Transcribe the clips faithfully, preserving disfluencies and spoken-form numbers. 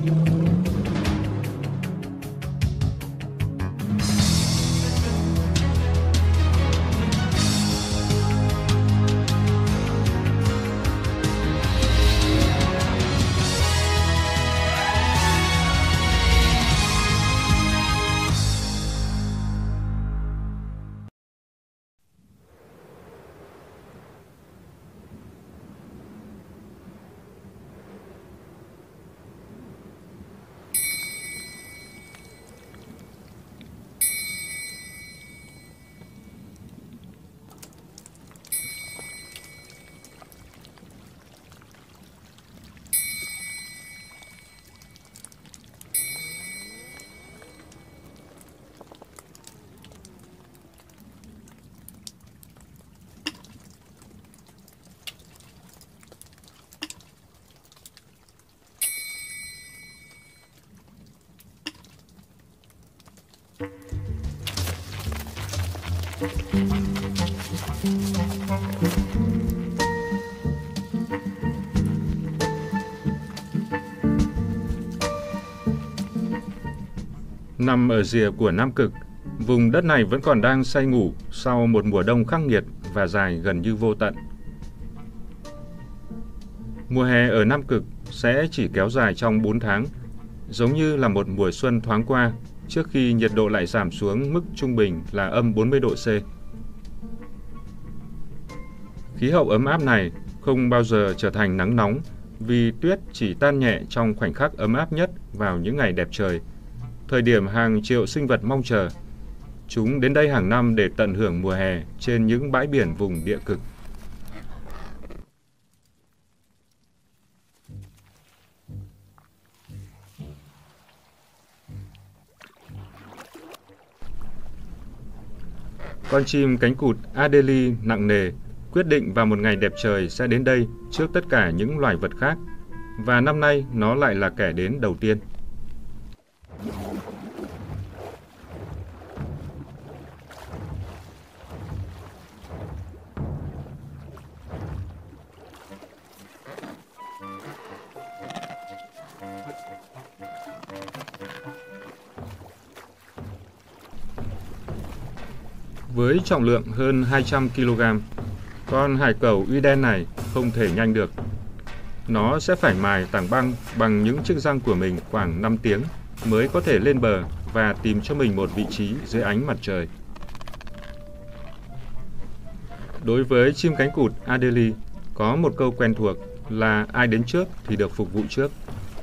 Nằm ở rìa của Nam Cực, vùng đất này vẫn còn đang say ngủ sau một mùa đông khắc nghiệt và dài gần như vô tận. Mùa hè ở Nam Cực sẽ chỉ kéo dài trong bốn tháng, giống như là một mùa xuân thoáng qua trước khi nhiệt độ lại giảm xuống mức trung bình là âm bốn mươi độ C. Khí hậu ấm áp này không bao giờ trở thành nắng nóng vì tuyết chỉ tan nhẹ trong khoảnh khắc ấm áp nhất vào những ngày đẹp trời, thời điểm hàng triệu sinh vật mong chờ. Chúng đến đây hàng năm để tận hưởng mùa hè trên những bãi biển vùng địa cực. Con chim cánh cụt Adélie nặng nề quyết định vào một ngày đẹp trời sẽ đến đây trước tất cả những loài vật khác, và năm nay nó lại là kẻ đến đầu tiên. Với trọng lượng hơn hai trăm ki lô gam, con hải cẩu uy đen này không thể nhanh được. Nó sẽ phải mài tảng băng bằng những chiếc răng của mình khoảng năm tiếng mới có thể lên bờ và tìm cho mình một vị trí dưới ánh mặt trời. Đối với chim cánh cụt Adélie, có một câu quen thuộc là ai đến trước thì được phục vụ trước.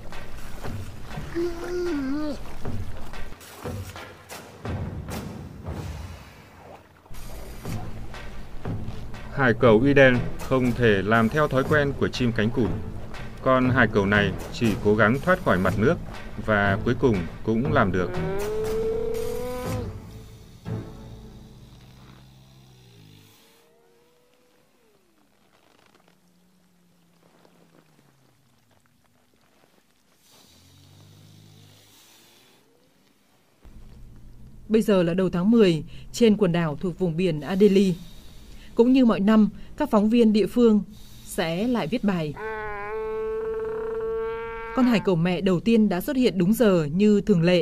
Hải cẩu uy đen không thể làm theo thói quen của chim cánh cụt. Con hải cẩu này chỉ cố gắng thoát khỏi mặt nước và cuối cùng cũng làm được. Bây giờ là đầu tháng mười trên quần đảo thuộc vùng biển Adélie. Cũng như mọi năm, các phóng viên địa phương sẽ lại viết bài. Con hải cẩu mẹ đầu tiên đã xuất hiện đúng giờ như thường lệ.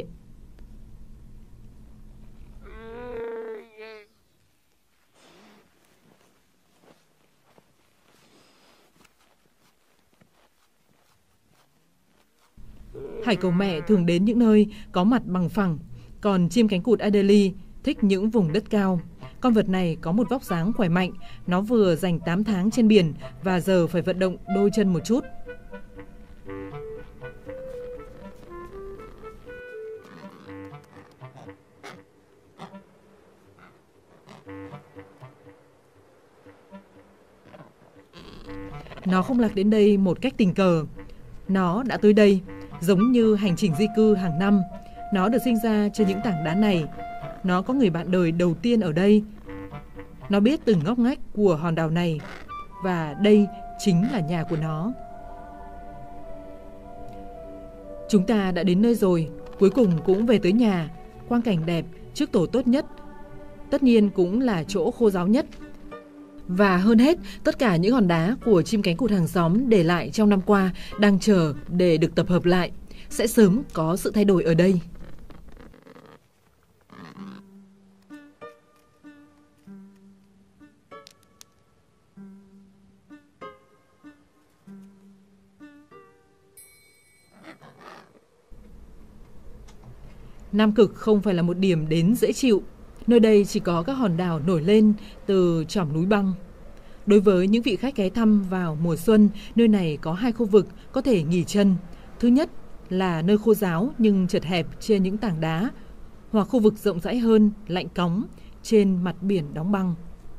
Hải cẩu mẹ thường đến những nơi có mặt bằng phẳng, còn chim cánh cụt Adélie thích những vùng đất cao. Con vật này có một vóc dáng khỏe mạnh, nó vừa dành tám tháng trên biển và giờ phải vận động đôi chân một chút. Nó không lạc đến đây một cách tình cờ. Nó đã tới đây, giống như hành trình di cư hàng năm. Nó được sinh ra trên những tảng đá này. Nó có người bạn đời đầu tiên ở đây. Nó biết từng ngóc ngách của hòn đảo này, và đây chính là nhà của nó. Chúng ta đã đến nơi rồi, cuối cùng cũng về tới nhà. Quang cảnh đẹp, chiếc tổ tốt nhất, tất nhiên cũng là chỗ khô ráo nhất. Và hơn hết, tất cả những hòn đá của chim cánh cụt hàng xóm để lại trong năm qua đang chờ để được tập hợp lại. Sẽ sớm có sự thay đổi ở đây. Nam Cực không phải là một điểm đến dễ chịu. Nơi đây chỉ có các hòn đảo nổi lên từ chỏm núi băng. Đối với những vị khách ghé thăm vào mùa xuân, nơi này có hai khu vực có thể nghỉ chân. Thứ nhất là nơi khô ráo nhưng chật hẹp trên những tảng đá, hoặc khu vực rộng rãi hơn, lạnh cóng trên mặt biển đóng băng.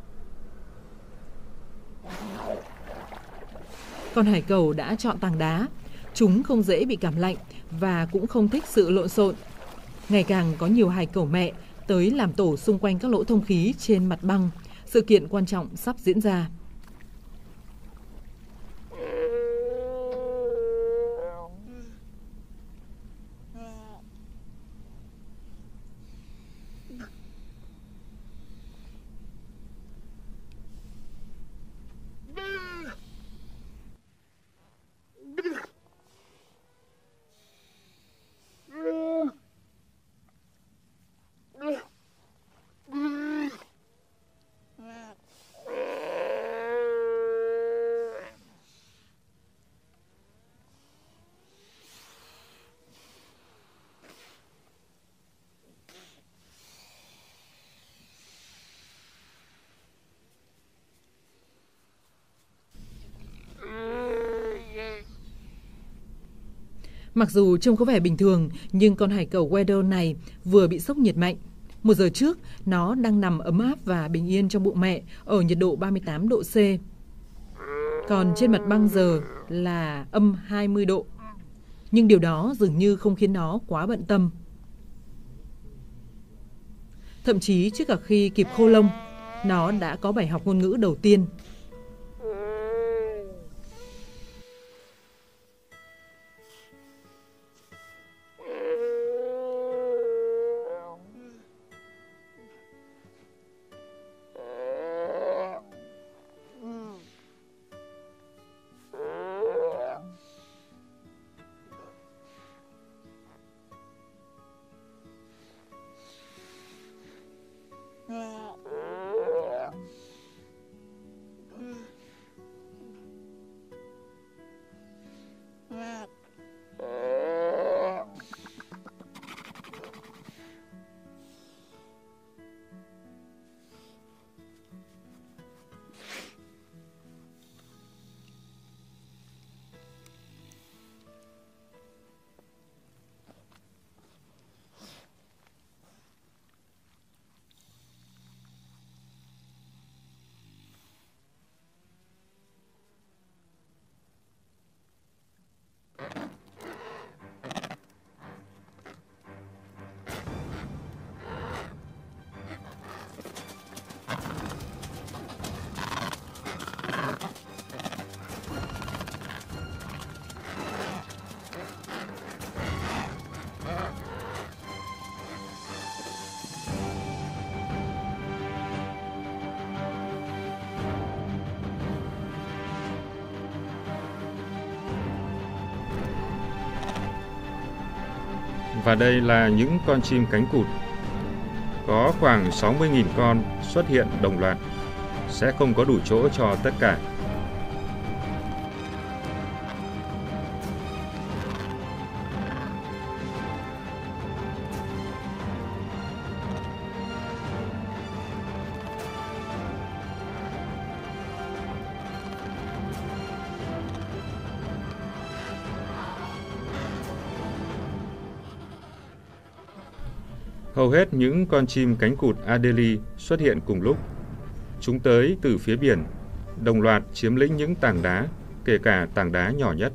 Con hải cẩu đã chọn tảng đá. Chúng không dễ bị cảm lạnh và cũng không thích sự lộn xộn. Ngày càng có nhiều hải cẩu mẹ tới làm tổ xung quanh các lỗ thông khí trên mặt băng. Sự kiện quan trọng sắp diễn ra. Mặc dù trông có vẻ bình thường, nhưng con hải cẩu Weddell này vừa bị sốc nhiệt mạnh. Một giờ trước, nó đang nằm ấm áp và bình yên trong bụng mẹ ở nhiệt độ ba mươi tám độ C. Còn trên mặt băng giờ là âm hai mươi độ. Nhưng điều đó dường như không khiến nó quá bận tâm. Thậm chí trước cả khi kịp khô lông, nó đã có bài học ngôn ngữ đầu tiên. Và đây là những con chim cánh cụt. Có khoảng sáu mươi nghìn con xuất hiện đồng loạt. Sẽ không có đủ chỗ cho tất cả. Hầu hết những con chim cánh cụt Adélie xuất hiện cùng lúc. Chúng tới từ phía biển, đồng loạt chiếm lĩnh những tảng đá, kể cả tảng đá nhỏ nhất.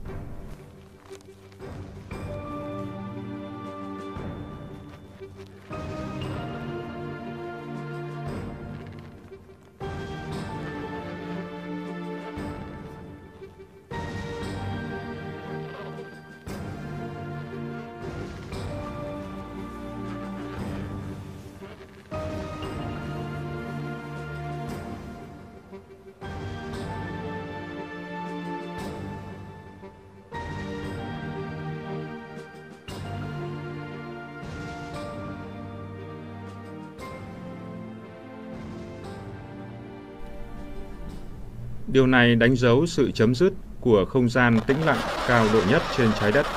Điều này đánh dấu sự chấm dứt của không gian tĩnh lặng cao độ nhất trên trái đất.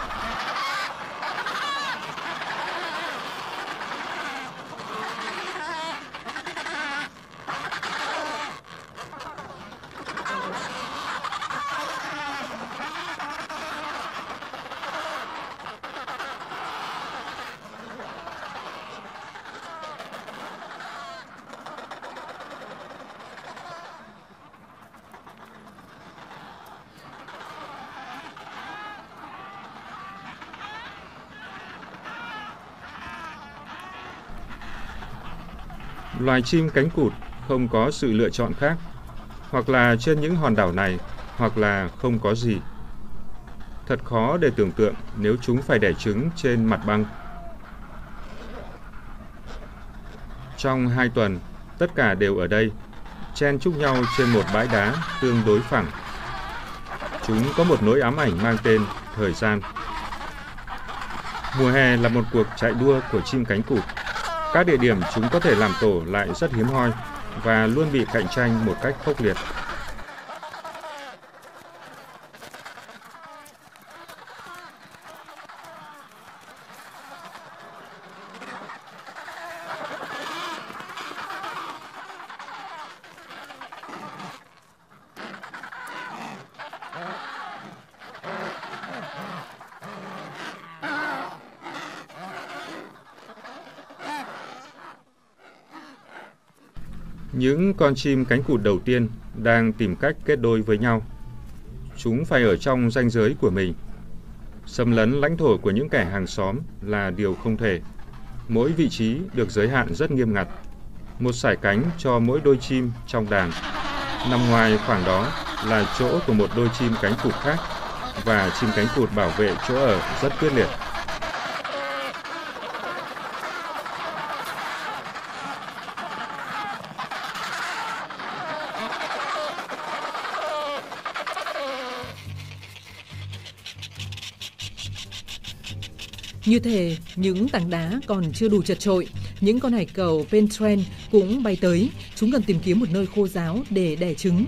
Loài chim cánh cụt không có sự lựa chọn khác, hoặc là trên những hòn đảo này, hoặc là không có gì. Thật khó để tưởng tượng nếu chúng phải đẻ trứng trên mặt băng. Trong hai tuần, tất cả đều ở đây, chen chúc nhau trên một bãi đá tương đối phẳng. Chúng có một nỗi ám ảnh mang tên thời gian. Mùa hè là một cuộc chạy đua của chim cánh cụt. Các địa điểm chúng có thể làm tổ lại rất hiếm hoi và luôn bị cạnh tranh một cách khốc liệt. Những con chim cánh cụt đầu tiên đang tìm cách kết đôi với nhau. Chúng phải ở trong ranh giới của mình. Xâm lấn lãnh thổ của những kẻ hàng xóm là điều không thể. Mỗi vị trí được giới hạn rất nghiêm ngặt. Một sải cánh cho mỗi đôi chim trong đàn. Nằm ngoài khoảng đó là chỗ của một đôi chim cánh cụt khác, và chim cánh cụt bảo vệ chỗ ở rất quyết liệt. Như thể những tảng đá còn chưa đủ chật chội, những con hải cẩu Penthren cũng bay tới. Chúng cần tìm kiếm một nơi khô ráo để đẻ trứng.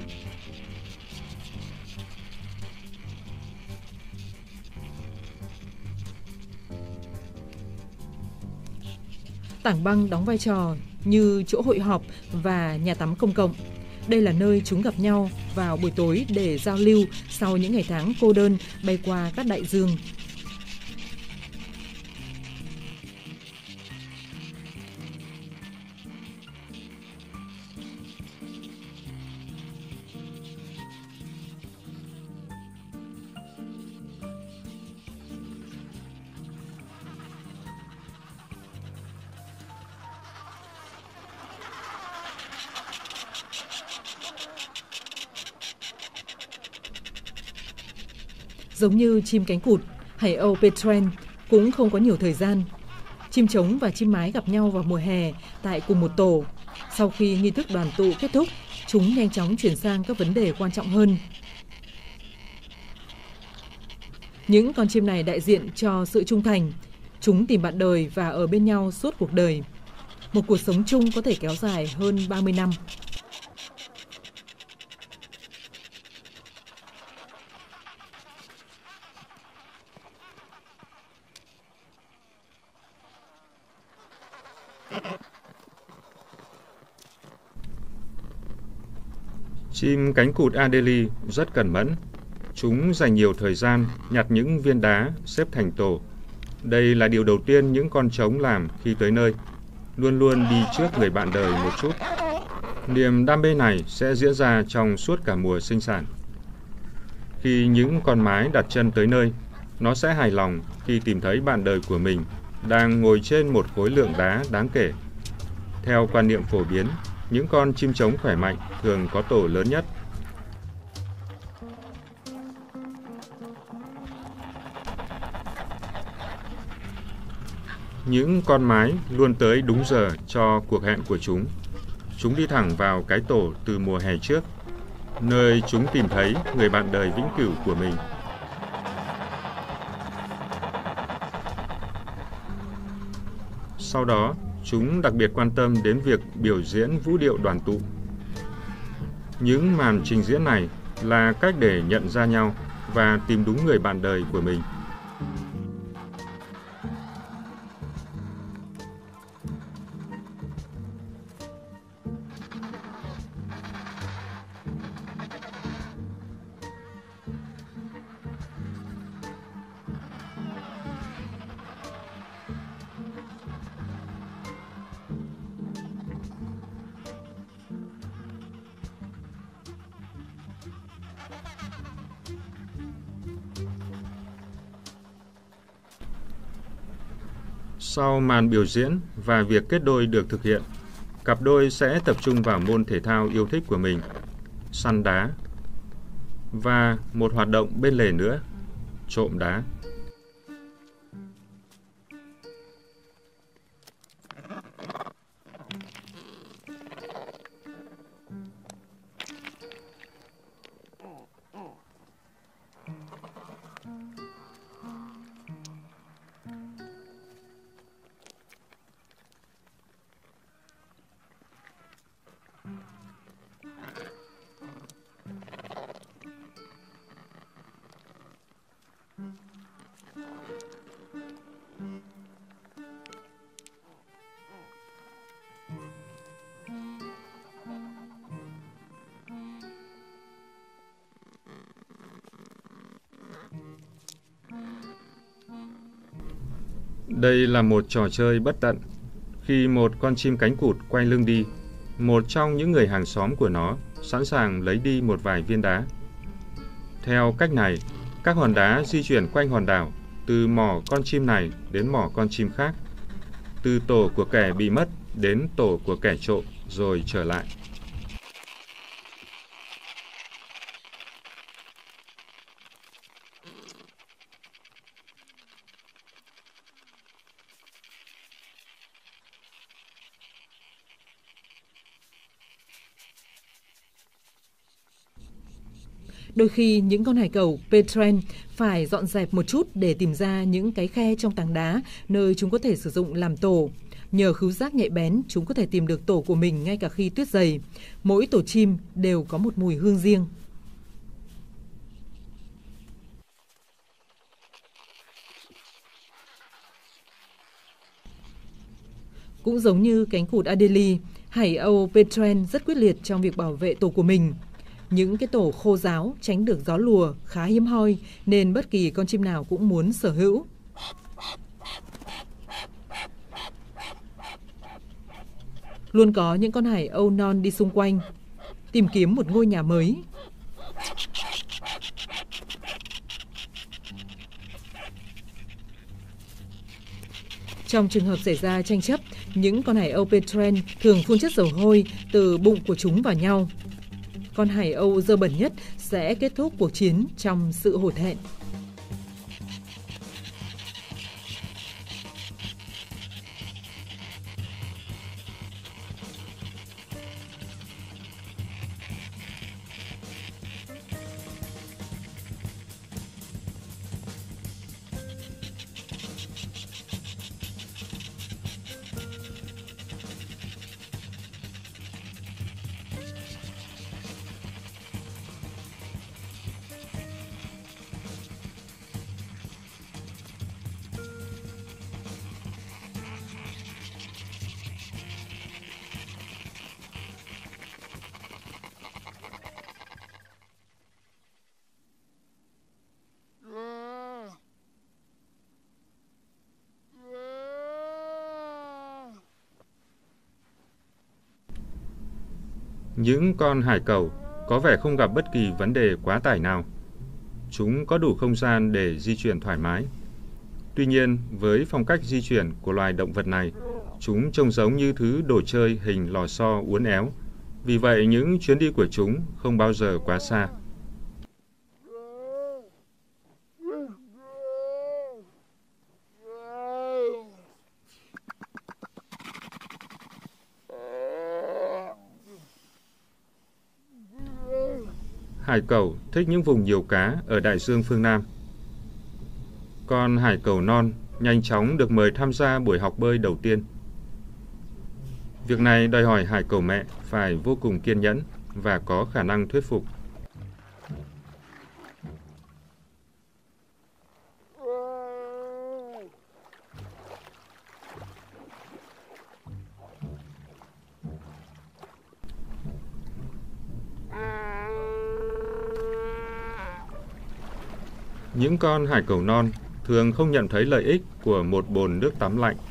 Tảng băng đóng vai trò như chỗ hội họp và nhà tắm công cộng. Đây là nơi chúng gặp nhau vào buổi tối để giao lưu sau những ngày tháng cô đơn bay qua các đại dương. Giống như chim cánh cụt, hải âu Penthren cũng không có nhiều thời gian. Chim trống và chim mái gặp nhau vào mùa hè tại cùng một tổ. Sau khi nghi thức đoàn tụ kết thúc, chúng nhanh chóng chuyển sang các vấn đề quan trọng hơn. Những con chim này đại diện cho sự trung thành. Chúng tìm bạn đời và ở bên nhau suốt cuộc đời. Một cuộc sống chung có thể kéo dài hơn ba mươi năm. Chim cánh cụt Adélie rất cẩn mẫn. Chúng dành nhiều thời gian nhặt những viên đá xếp thành tổ. Đây là điều đầu tiên những con trống làm khi tới nơi. Luôn luôn đi trước người bạn đời một chút. Niềm đam mê này sẽ diễn ra trong suốt cả mùa sinh sản. Khi những con mái đặt chân tới nơi, nó sẽ hài lòng khi tìm thấy bạn đời của mình đang ngồi trên một khối lượng đá đáng kể. Theo quan niệm phổ biến, những con chim trống khỏe mạnh thường có tổ lớn nhất. Những con mái luôn tới đúng giờ cho cuộc hẹn của chúng. Chúng đi thẳng vào cái tổ từ mùa hè trước, nơi chúng tìm thấy người bạn đời vĩnh cửu của mình. Sau đó, chúng đặc biệt quan tâm đến việc biểu diễn vũ điệu đoàn tụ. Những màn trình diễn này là cách để nhận ra nhau và tìm đúng người bạn đời của mình. Sau màn biểu diễn và việc kết đôi được thực hiện, cặp đôi sẽ tập trung vào môn thể thao yêu thích của mình, săn đá, và một hoạt động bên lề nữa, trộm đá. Đây là một trò chơi bất tận. Khi một con chim cánh cụt quay lưng đi, một trong những người hàng xóm của nó sẵn sàng lấy đi một vài viên đá. Theo cách này, các hòn đá di chuyển quanh hòn đảo, từ mỏ con chim này đến mỏ con chim khác, từ tổ của kẻ bị mất đến tổ của kẻ trộm, rồi trở lại. Đôi khi những con hải cẩu Petrel phải dọn dẹp một chút để tìm ra những cái khe trong tảng đá nơi chúng có thể sử dụng làm tổ. Nhờ khứu giác nhạy bén, chúng có thể tìm được tổ của mình ngay cả khi tuyết dày. Mỗi tổ chim đều có một mùi hương riêng. Cũng giống như cánh cụt Adélie, hải âu Petrel rất quyết liệt trong việc bảo vệ tổ của mình. Những cái tổ khô ráo tránh được gió lùa khá hiếm hoi nên bất kỳ con chim nào cũng muốn sở hữu. Luôn có những con hải âu non đi xung quanh, tìm kiếm một ngôi nhà mới. Trong trường hợp xảy ra tranh chấp, những con hải âu Petrel thường phun chất dầu hôi từ bụng của chúng vào nhau. Con hải âu dơ bẩn nhất sẽ kết thúc cuộc chiến trong sự hổ thẹn. Những con hải cẩu có vẻ không gặp bất kỳ vấn đề quá tải nào. Chúng có đủ không gian để di chuyển thoải mái. Tuy nhiên, với phong cách di chuyển của loài động vật này, chúng trông giống như thứ đồ chơi hình lò xo uốn éo. Vì vậy, những chuyến đi của chúng không bao giờ quá xa. Hải cẩu thích những vùng nhiều cá ở đại dương phương Nam. Con hải cẩu non nhanh chóng được mời tham gia buổi học bơi đầu tiên. Việc này đòi hỏi hải cẩu mẹ phải vô cùng kiên nhẫn và có khả năng thuyết phục. Những con hải cẩu non thường không nhận thấy lợi ích của một bồn nước tắm lạnh.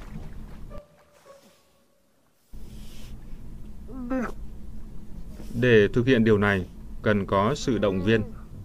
Để thực hiện điều này, cần có sự động viên.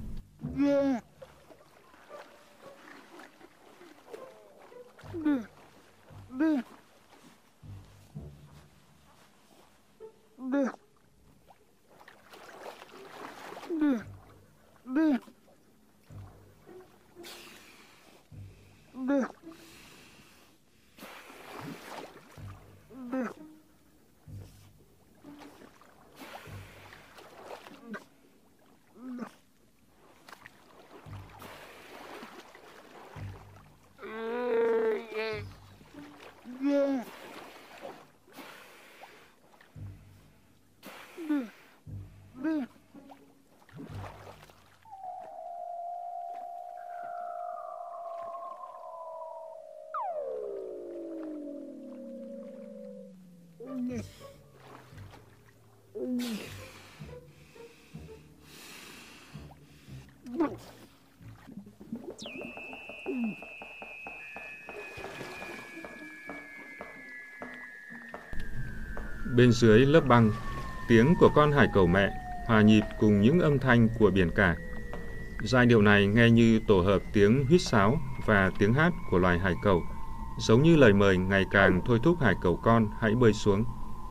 Bên dưới lớp băng, tiếng của con hải cẩu mẹ hòa nhịp cùng những âm thanh của biển cả. Giai điệu này nghe như tổ hợp tiếng huýt sáo và tiếng hát của loài hải cẩu, giống như lời mời ngày càng thôi thúc hải cẩu con hãy bơi xuống.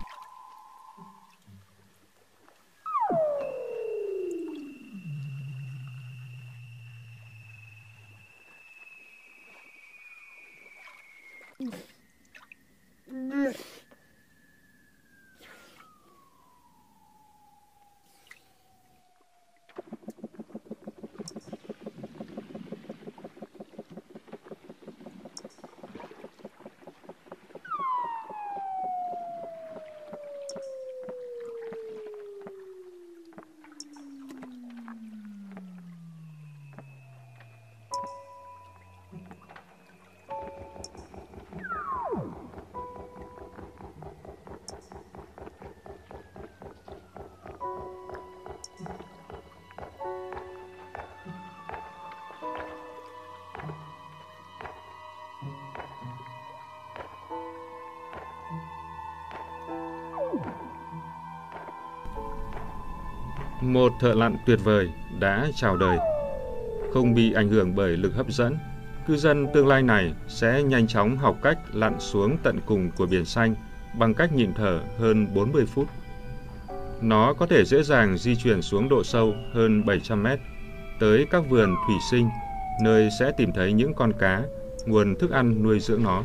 Một thợ lặn tuyệt vời đã chào đời. Không bị ảnh hưởng bởi lực hấp dẫn, cư dân tương lai này sẽ nhanh chóng học cách lặn xuống tận cùng của biển xanh bằng cách nhịn thở hơn bốn mươi phút. Nó có thể dễ dàng di chuyển xuống độ sâu hơn bảy trăm mét, tới các vườn thủy sinh, nơi sẽ tìm thấy những con cá, nguồn thức ăn nuôi dưỡng nó.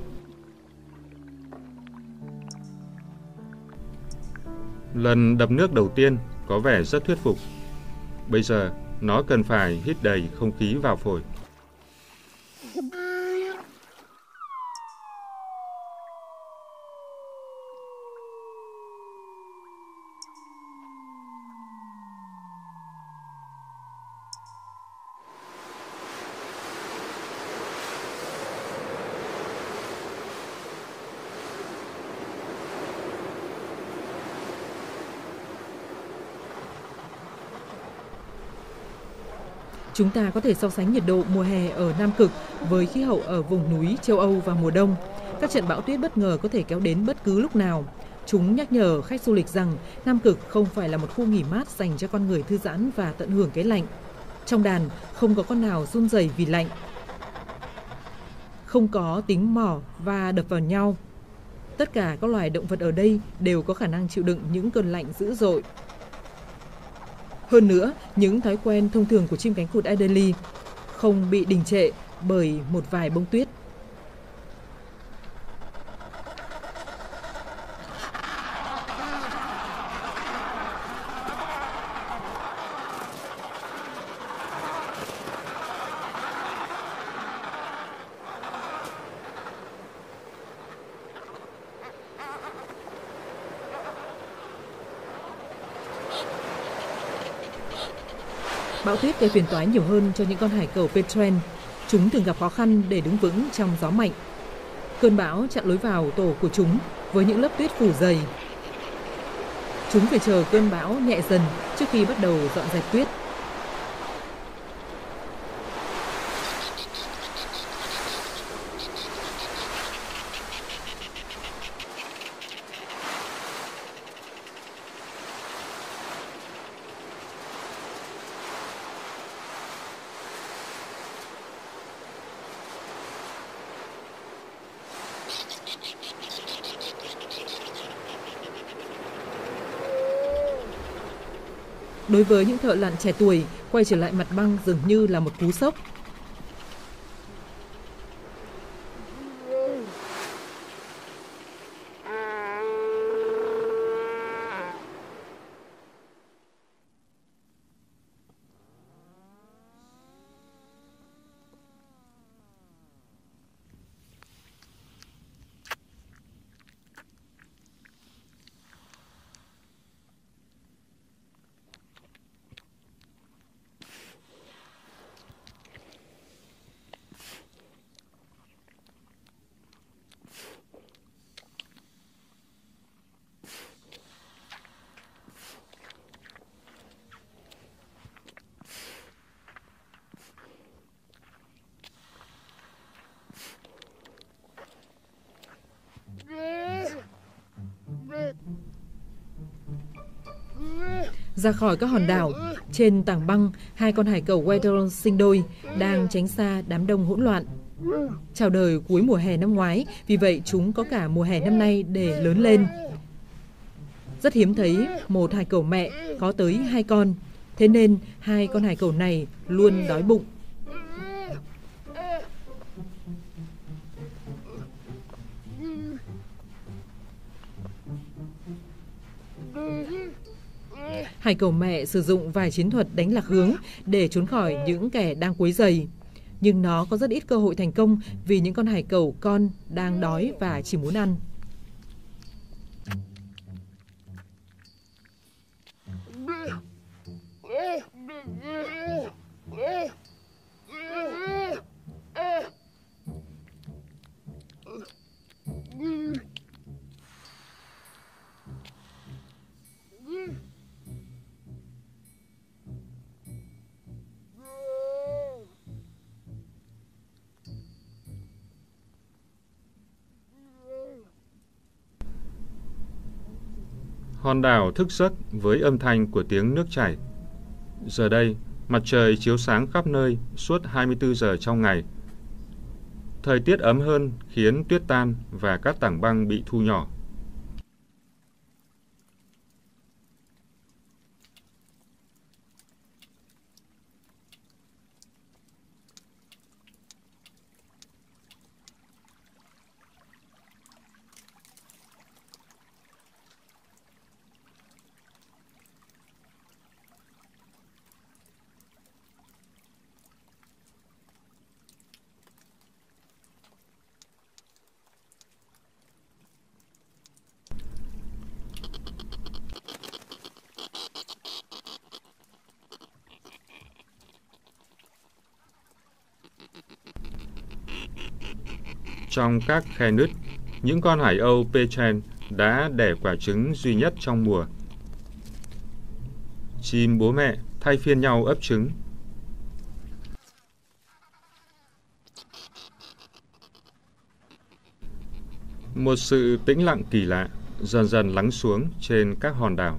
Lần đập nước đầu tiên có vẻ rất thuyết phục. Bây giờ, nó cần phải hít đầy không khí vào phổi. Chúng ta có thể so sánh nhiệt độ mùa hè ở Nam Cực với khí hậu ở vùng núi châu Âu vào mùa đông. Các trận bão tuyết bất ngờ có thể kéo đến bất cứ lúc nào. Chúng nhắc nhở khách du lịch rằng Nam Cực không phải là một khu nghỉ mát dành cho con người thư giãn và tận hưởng cái lạnh. Trong đàn không có con nào run rẩy vì lạnh. Không có tiếng mỏ và đập vào nhau. Tất cả các loài động vật ở đây đều có khả năng chịu đựng những cơn lạnh dữ dội. Hơn nữa, những thói quen thông thường của chim cánh cụt Adélie không bị đình trệ bởi một vài bông tuyết. Bão tuyết gây phiền toái nhiều hơn cho những con hải cẩu Petrel. Chúng thường gặp khó khăn để đứng vững trong gió mạnh. Cơn bão chặn lối vào tổ của chúng với những lớp tuyết phủ dày. Chúng phải chờ cơn bão nhẹ dần trước khi bắt đầu dọn dẹp tuyết. Đối với những thợ lặn trẻ tuổi, quay trở lại mặt băng dường như là một cú sốc. Ra khỏi các hòn đảo, trên tảng băng, hai con hải cẩu Weddell sinh đôi đang tránh xa đám đông hỗn loạn. Chào đời cuối mùa hè năm ngoái, vì vậy chúng có cả mùa hè năm nay để lớn lên. Rất hiếm thấy một hải cẩu mẹ có tới hai con, thế nên hai con hải cẩu này luôn đói bụng. Hải cẩu mẹ sử dụng vài chiến thuật đánh lạc hướng để trốn khỏi những kẻ đang quấy rầy. Nhưng nó có rất ít cơ hội thành công vì những con hải cẩu con đang đói và chỉ muốn ăn. Hòn đảo thức giấc với âm thanh của tiếng nước chảy. Giờ đây, mặt trời chiếu sáng khắp nơi suốt hai mươi tư giờ trong ngày. Thời tiết ấm hơn khiến tuyết tan và các tảng băng bị thu nhỏ. Trong các khe nứt, những con hải âu Petrel đã đẻ quả trứng duy nhất trong mùa. Chim bố mẹ thay phiên nhau ấp trứng. Một sự tĩnh lặng kỳ lạ dần dần lắng xuống trên các hòn đảo.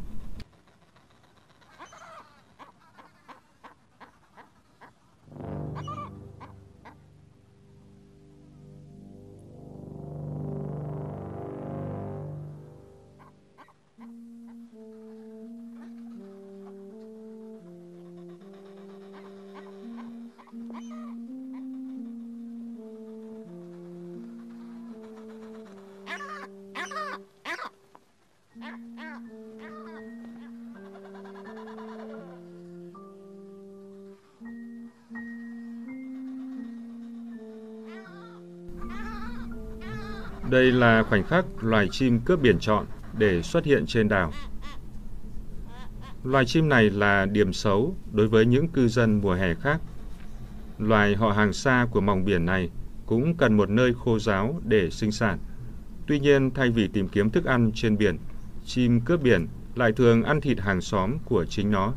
Đây là khoảnh khắc loài chim cướp biển chọn để xuất hiện trên đảo. Loài chim này là điểm xấu đối với những cư dân mùa hè khác. Loài họ hàng xa của mòng biển này cũng cần một nơi khô ráo để sinh sản. Tuy nhiên, thay vì tìm kiếm thức ăn trên biển, chim cướp biển lại thường ăn thịt hàng xóm của chính nó.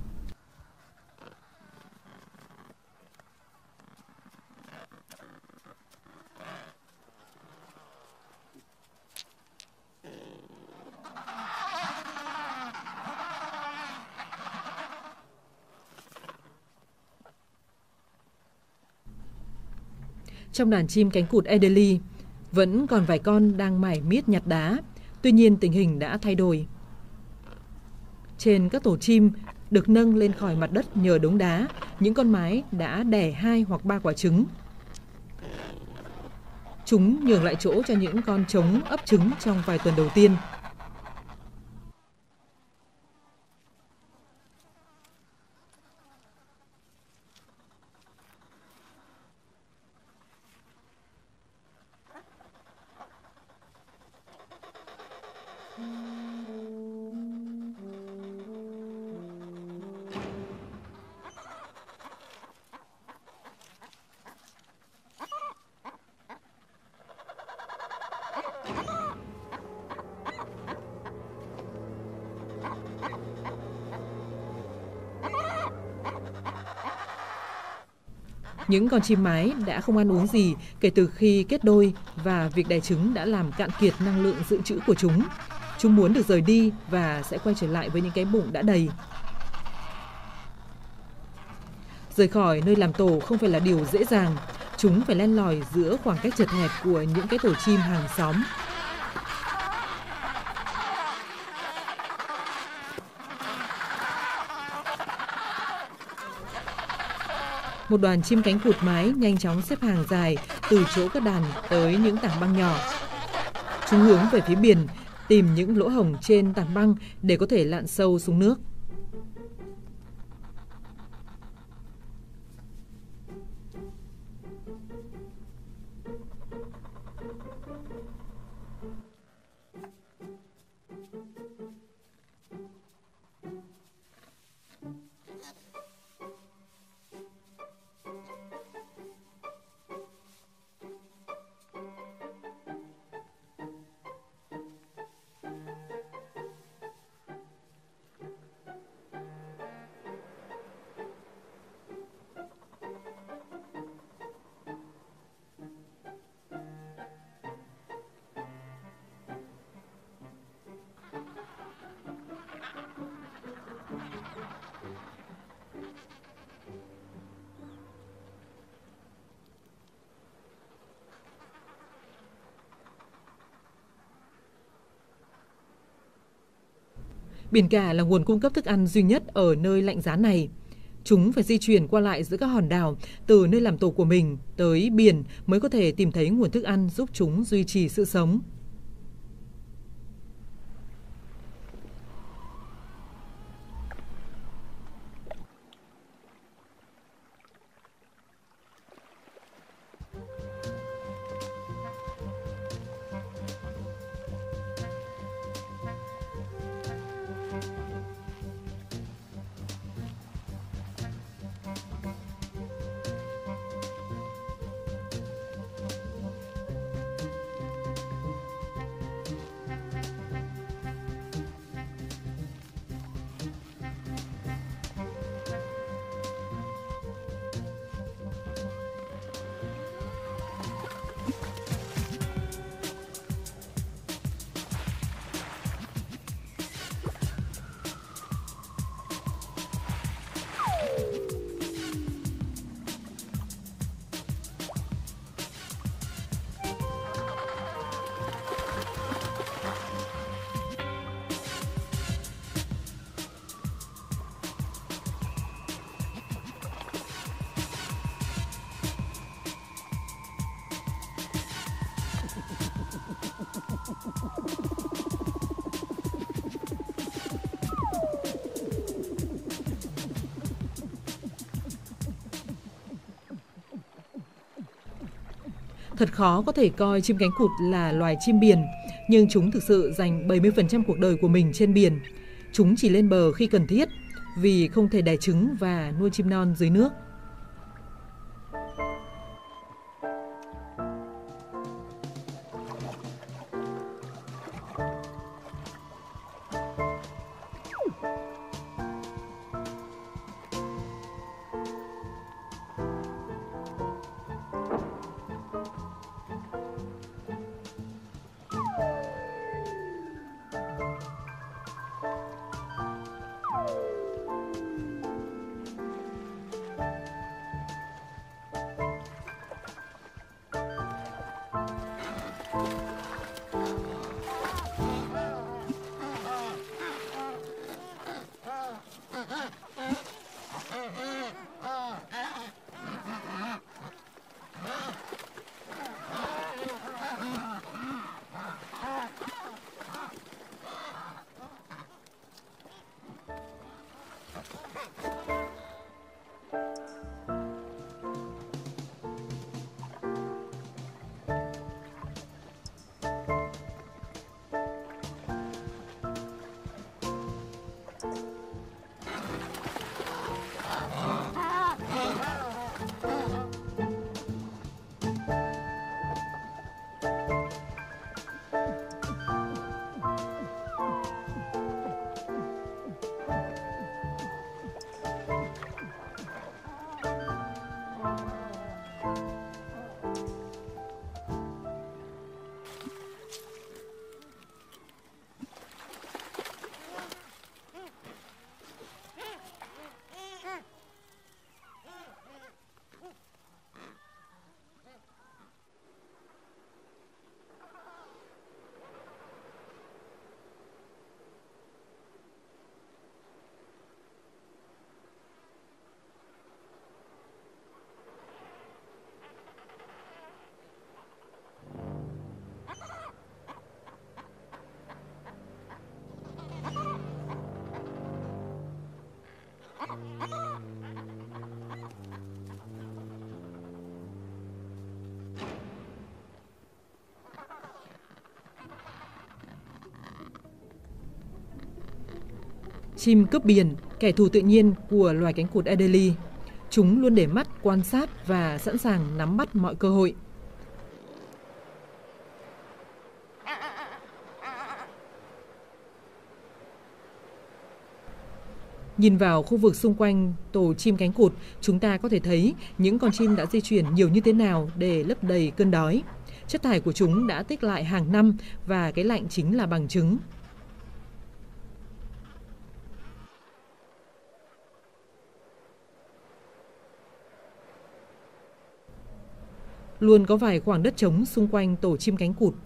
Trong đàn chim cánh cụt Adélie, vẫn còn vài con đang mải miết nhặt đá. Tuy nhiên tình hình đã thay đổi. Trên các tổ chim được nâng lên khỏi mặt đất nhờ đống đá, những con mái đã đẻ hai hoặc ba quả trứng. Chúng nhường lại chỗ cho những con trống ấp trứng trong vài tuần đầu tiên. Những con chim mái đã không ăn uống gì kể từ khi kết đôi và việc đẻ trứng đã làm cạn kiệt năng lượng dự trữ của chúng. Chúng muốn được rời đi và sẽ quay trở lại với những cái bụng đã đầy. Rời khỏi nơi làm tổ không phải là điều dễ dàng. Chúng phải len lỏi giữa khoảng cách chật hẹp của những cái tổ chim hàng xóm. Một đoàn chim cánh cụt mái nhanh chóng xếp hàng dài từ chỗ các đàn tới những tảng băng nhỏ. Chúng hướng về phía biển, tìm những lỗ hổng trên tảng băng để có thể lặn sâu xuống nước. Biển cả là nguồn cung cấp thức ăn duy nhất ở nơi lạnh giá này. Chúng phải di chuyển qua lại giữa các hòn đảo từ nơi làm tổ của mình tới biển mới có thể tìm thấy nguồn thức ăn giúp chúng duy trì sự sống. Thật khó có thể coi chim cánh cụt là loài chim biển, nhưng chúng thực sự dành bảy mươi phần trăm cuộc đời của mình trên biển. Chúng chỉ lên bờ khi cần thiết. vì không thể đẻ trứng và nuôi chim non dưới nước. Chim cướp biển, kẻ thù tự nhiên của loài cánh cụt Adélie. Chúng luôn để mắt, quan sát và sẵn sàng nắm bắt mọi cơ hội. Nhìn vào khu vực xung quanh tổ chim cánh cụt, chúng ta có thể thấy những con chim đã di chuyển nhiều như thế nào để lấp đầy cơn đói. Chất thải của chúng đã tích lại hàng năm và cái lạnh chính là bằng chứng. Luôn có vài khoảng đất trống xung quanh tổ chim cánh cụt.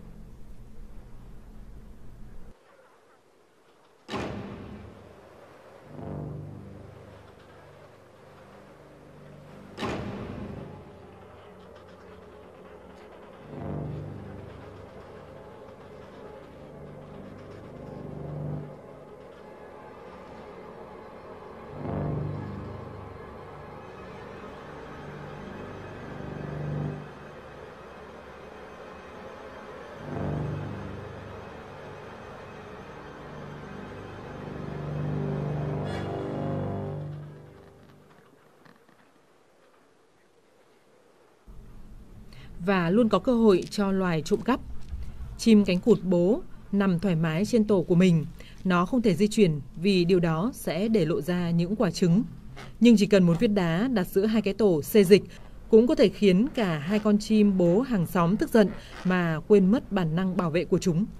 Và luôn có cơ hội cho loài trộm cắp. Chim cánh cụt bố nằm thoải mái trên tổ của mình. Nó không thể di chuyển vì điều đó sẽ để lộ ra những quả trứng. Nhưng chỉ cần một viên đá đặt giữa hai cái tổ xê dịch cũng có thể khiến cả hai con chim bố hàng xóm tức giận mà quên mất bản năng bảo vệ của chúng.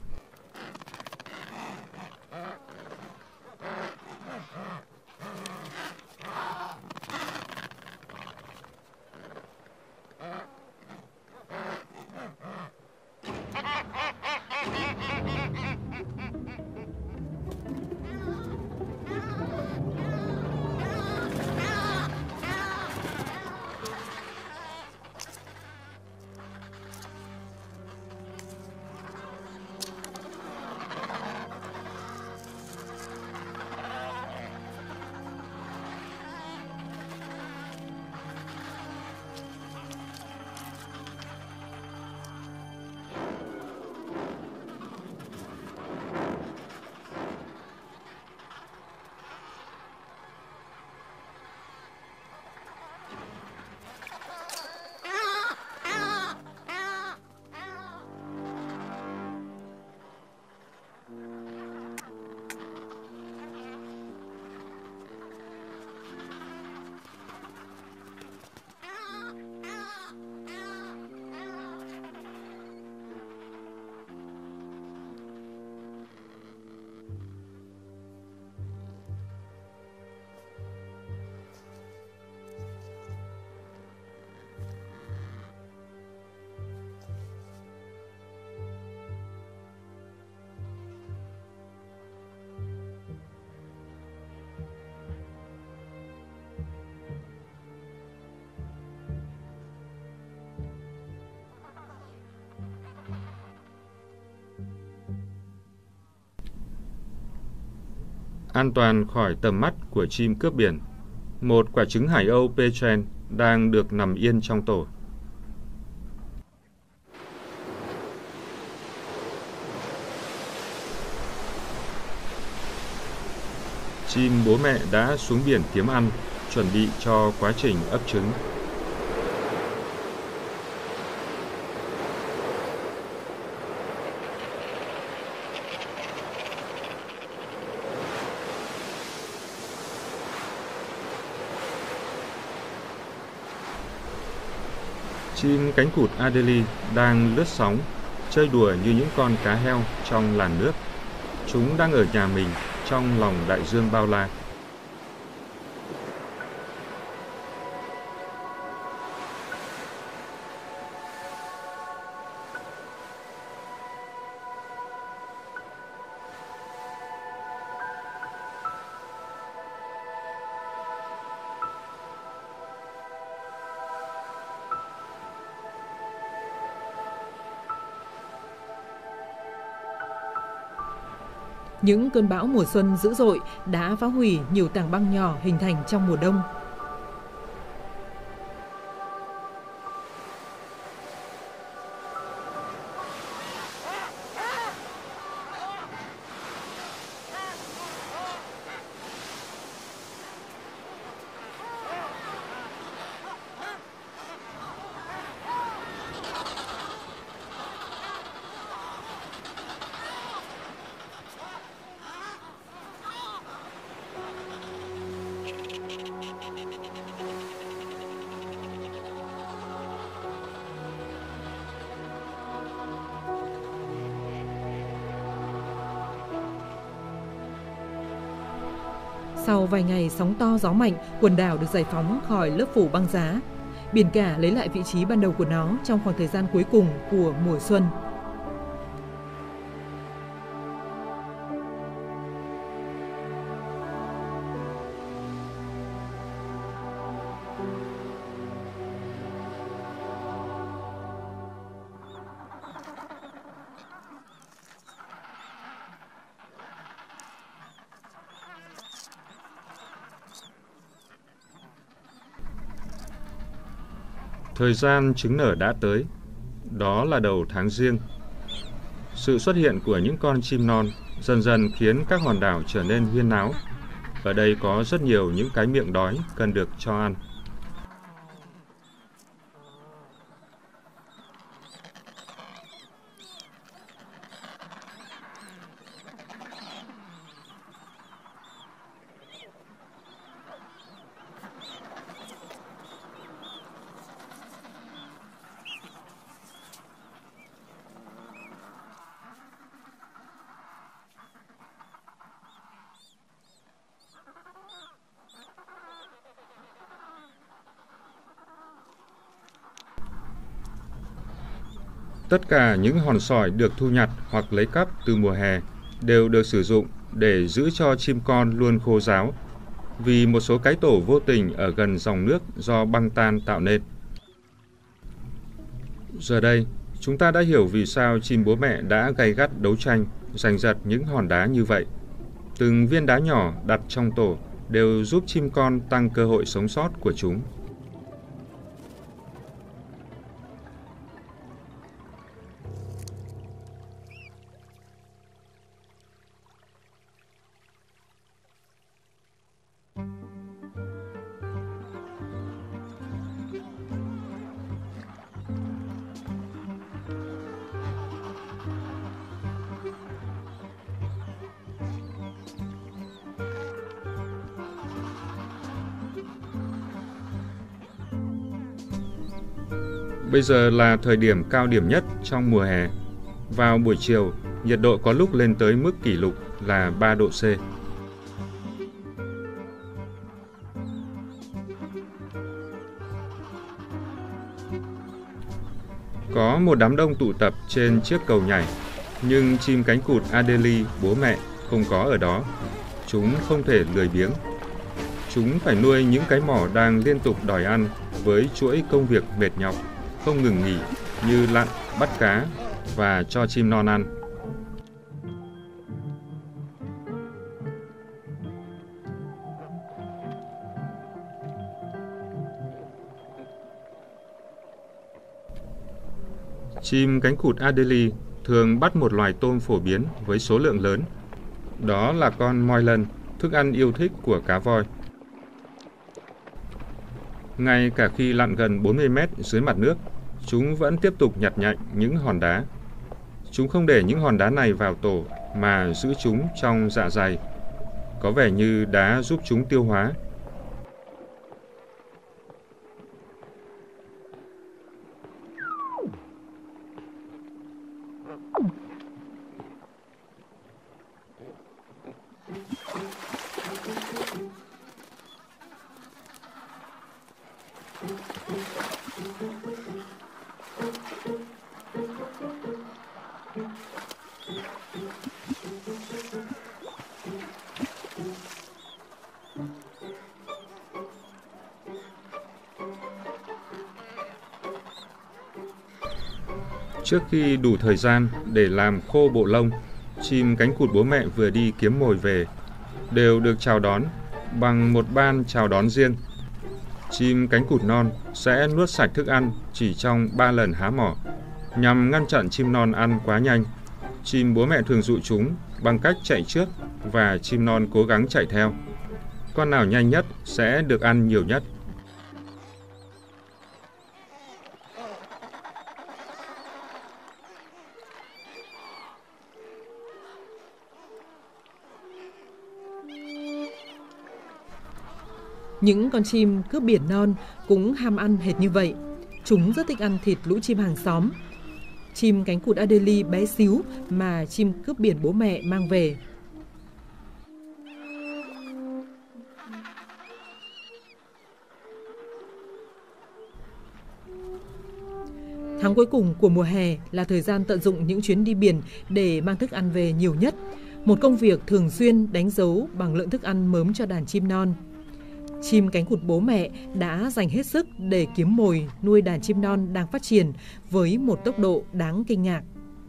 An toàn khỏi tầm mắt của chim cướp biển, một quả trứng hải âu Petren đang được nằm yên trong tổ. Chim bố mẹ đã xuống biển kiếm ăn, chuẩn bị cho quá trình ấp trứng. Chim cánh cụt Adélie đang lướt sóng, chơi đùa như những con cá heo trong làn nước. Chúng đang ở nhà mình trong lòng đại dương bao la. Những cơn bão mùa xuân dữ dội đã phá hủy nhiều tảng băng nhỏ hình thành trong mùa đông. Sau vài ngày sóng to gió mạnh, quần đảo được giải phóng khỏi lớp phủ băng giá. Biển cả lấy lại vị trí ban đầu của nó trong khoảng thời gian cuối cùng của mùa xuân. Thời gian trứng nở đã tới, đó là đầu tháng Giêng. Sự xuất hiện của những con chim non dần dần khiến các hòn đảo trở nên huyên náo. Ở đây có rất nhiều những cái miệng đói cần được cho ăn. Tất cả những hòn sỏi được thu nhặt hoặc lấy cắp từ mùa hè đều được sử dụng để giữ cho chim con luôn khô ráo, vì một số cái tổ vô tình ở gần dòng nước do băng tan tạo nên. Giờ đây, chúng ta đã hiểu vì sao chim bố mẹ đã gay gắt đấu tranh, giành giật những hòn đá như vậy. Từng viên đá nhỏ đặt trong tổ đều giúp chim con tăng cơ hội sống sót của chúng. Bây giờ là thời điểm cao điểm nhất trong mùa hè. Vào buổi chiều, nhiệt độ có lúc lên tới mức kỷ lục là ba độ C. Có một đám đông tụ tập trên chiếc cầu nhảy, nhưng chim cánh cụt Adélie bố mẹ không có ở đó. Chúng không thể lười biếng. Chúng phải nuôi những cái mỏ đang liên tục đòi ăn với chuỗi công việc mệt nhọc, không ngừng nghỉ như lặn, bắt cá và cho chim non ăn. Chim cánh cụt Adélie thường bắt một loài tôm phổ biến với số lượng lớn. Đó là con moylan, thức ăn yêu thích của cá voi. Ngay cả khi lặn gần bốn mươi mét dưới mặt nước, chúng vẫn tiếp tục nhặt nhạnh những hòn đá. Chúng không để những hòn đá này vào tổ mà giữ chúng trong dạ dày. Có vẻ như đá giúp chúng tiêu hóa. Trước khi đủ thời gian để làm khô bộ lông, chim cánh cụt bố mẹ vừa đi kiếm mồi về đều được chào đón bằng một ban chào đón riêng. Chim cánh cụt non sẽ nuốt sạch thức ăn chỉ trong ba lần há mỏ. Nhằm ngăn chặn chim non ăn quá nhanh, chim bố mẹ thường dụ chúng bằng cách chạy trước và chim non cố gắng chạy theo. Con nào nhanh nhất sẽ được ăn nhiều nhất. Những con chim cướp biển non cũng ham ăn hệt như vậy. Chúng rất thích ăn thịt lũ chim hàng xóm. Chim cánh cụt Adélie bé xíu mà chim cướp biển bố mẹ mang về. Tháng cuối cùng của mùa hè là thời gian tận dụng những chuyến đi biển để mang thức ăn về nhiều nhất. Một công việc thường xuyên đánh dấu bằng lượng thức ăn mớm cho đàn chim non. Chim cánh cụt bố mẹ đã dành hết sức để kiếm mồi nuôi đàn chim non đang phát triển với một tốc độ đáng kinh ngạc.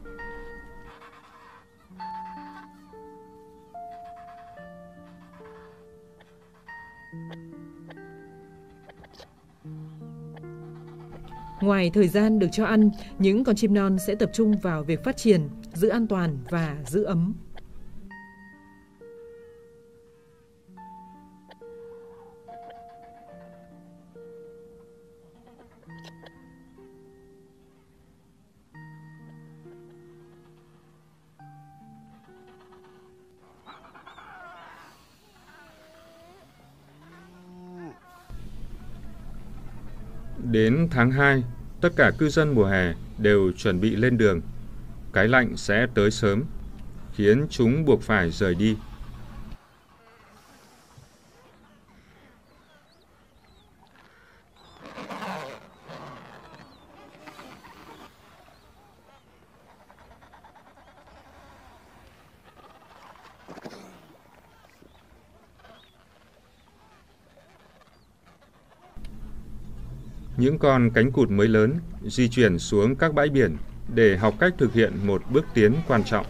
Ngoài thời gian được cho ăn, những con chim non sẽ tập trung vào việc phát triển, giữ an toàn và giữ ấm. Đến tháng hai, tất cả cư dân mùa hè đều chuẩn bị lên đường. Cái lạnh sẽ tới sớm, khiến chúng buộc phải rời đi. Những con cánh cụt mới lớn di chuyển xuống các bãi biển để học cách thực hiện một bước tiến quan trọng.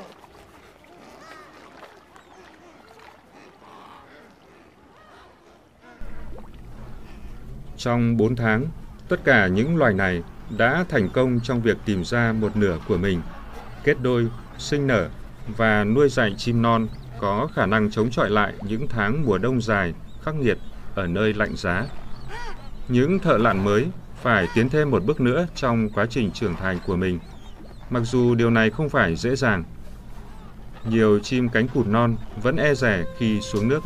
Trong bốn tháng, tất cả những loài này đã thành công trong việc tìm ra một nửa của mình, kết đôi, sinh nở và nuôi dạy chim non có khả năng chống chọi lại những tháng mùa đông dài, khắc nghiệt ở nơi lạnh giá. Những thợ lặn mới phải tiến thêm một bước nữa trong quá trình trưởng thành của mình, mặc dù điều này không phải dễ dàng. Nhiều chim cánh cụt non vẫn e dè khi xuống nước.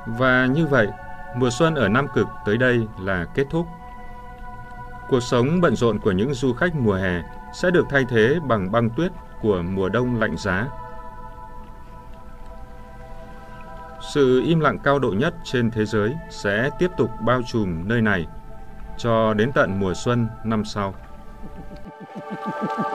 Và như vậy, mùa xuân ở Nam Cực tới đây là kết thúc. Cuộc sống bận rộn của những du khách mùa hè sẽ được thay thế bằng băng tuyết của mùa đông lạnh giá. Sự im lặng cao độ nhất trên thế giới sẽ tiếp tục bao trùm nơi này cho đến tận mùa xuân năm sau.